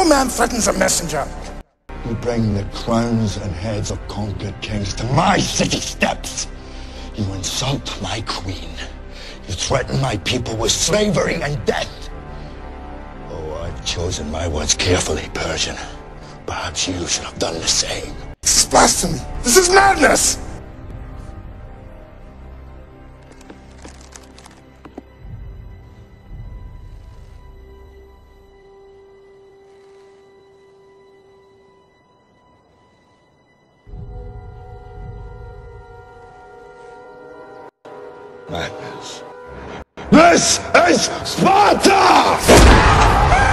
No man threatens a messenger. You bring the crowns and heads of conquered kings to my city steps. You insult my queen. You threaten my people with slavery and death. Oh, I've chosen my words carefully, Persian. Perhaps you should have done the same. This is blasphemy. This is madness. Madness. This is Sparta!